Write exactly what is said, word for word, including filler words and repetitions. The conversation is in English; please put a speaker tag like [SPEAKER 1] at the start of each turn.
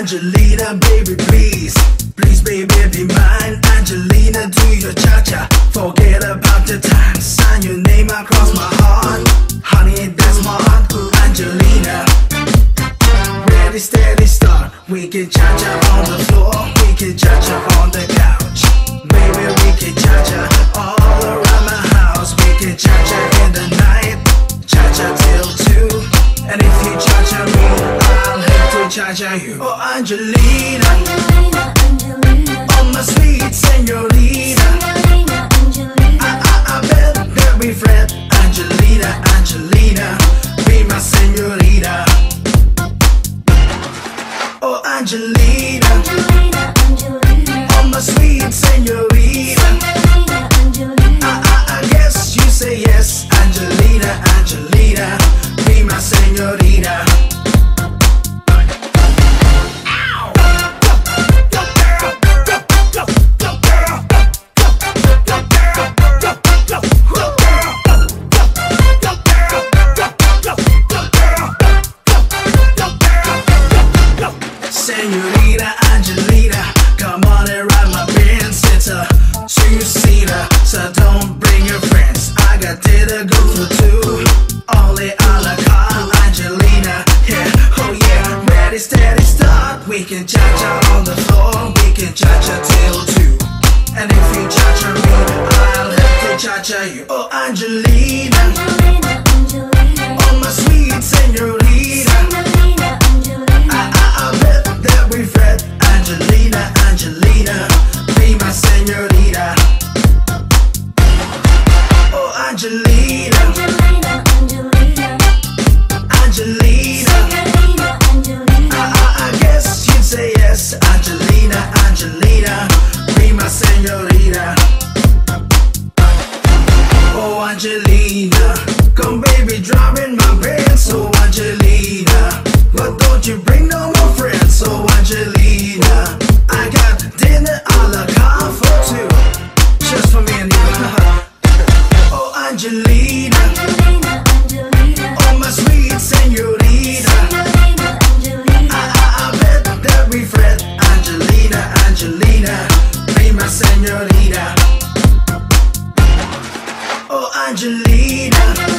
[SPEAKER 1] Angelina, baby, please, please, baby, be mine. Angelina, do your cha-cha, forget about the time. Sign your name across my heart, honey, that's my heart. Angelina, ready, steady, start. We can cha-cha on the floor, we can cha-cha on the couch. Baby, we can cha-cha all around my house. We can cha-cha in the night, cha-cha till two. And if you cha-cha me, I'll have to cha-cha you. Oh, Angelina,
[SPEAKER 2] Angelina, Angelina,
[SPEAKER 1] oh my sweet señorita,
[SPEAKER 2] Angelina, Angelina,
[SPEAKER 1] I, I, I bet that we friend. Angelina, Angelina, be my señorita. Oh, Angelina,
[SPEAKER 2] Angelina, Angelina,
[SPEAKER 1] oh my sweet señorita,
[SPEAKER 2] Angelina, Angelina,
[SPEAKER 1] I, I, I guess you say yes. Angelina, Angelina, be my señorita. Señorita Angelina, come on and ride my Benz. It's a two-seater, so don't bring your friends. I got dinner go for two, only a la carte. Angelina, yeah, oh yeah, ready, steady, start. We can cha-cha on the floor, we can cha-cha till two. And if you cha-cha me, I'll have to cha-cha you. Oh, Angelina,
[SPEAKER 2] Angelina, Angelina,
[SPEAKER 1] oh my sweet señorita,
[SPEAKER 2] Angelina, Angelina,
[SPEAKER 1] I, I, I bet that we friend. Angelina, Angelina, be my señorita. Oh, Angelina,
[SPEAKER 2] Angelina, Angelina,
[SPEAKER 1] Angelina,
[SPEAKER 2] Angelina, Angelina,
[SPEAKER 1] I, I, I guess you'd say yes. Angelina, Angelina, be my señorita. Oh, Angelina, come baby, drop in my pants. Oh, Angelina, but don't you bring no more friends. Oh, Angelina, I got dinner a la carte for two, just for me and you. Oh, Angelina,
[SPEAKER 2] Angelina, Angelina,
[SPEAKER 1] oh my sweet señorita,
[SPEAKER 2] Angelina, Angelina,
[SPEAKER 1] I, I, I bet that we friend. Angelina, Angelina, be my señorita. Oh, Angelina,